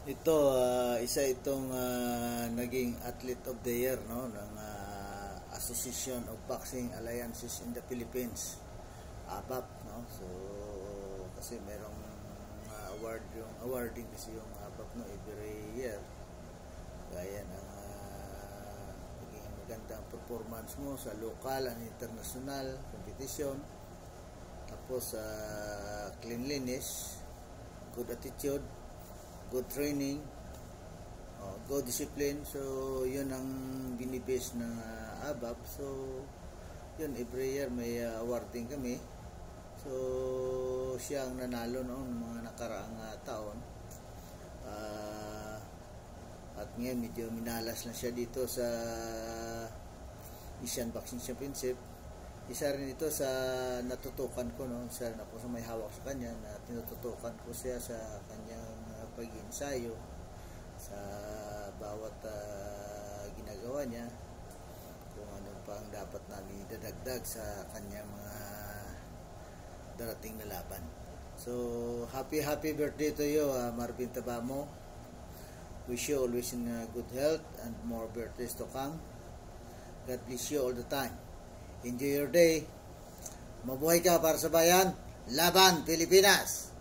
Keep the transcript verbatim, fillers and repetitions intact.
Ito, ah, isa itong ah, naging Athlete of the Year, no, ng ah, Association of Boxing Alliances in the Philippines, A B A P, no. So kasi merong ah, award, yung awarding kasi yung A B A P, no, every year. Gaya ng ah, naging magandang performance mo sa local and international competition. Tapos sa uh, cleanliness, good attitude, good training, uh, good discipline. So yun ang binibase ng uh, A B A P. So yun, every year may uh, awarding kami. So siya ang nanalo noong mga nakaraang uh, taon, uh, at ngayon medyo minalas na siya dito sa Asian Boxing Championship. Isa rin ito sa natutukan ko, no, isa rin ako sa may hawak sa kanya, na tinututukan ko siya sa kanyang uh, pag-iensayo sa bawat uh, ginagawa niya, kung ano pa ang dapat namin idadagdag sa kanyang mga darating na laban. So happy happy birthday to you, uh, Marvin Tabamo. Wish you always in uh, good health and more birthdays to come. God bless you all the time. Enjoy your day. Mabuhay ka para sa bayan. Laban Pilipinas!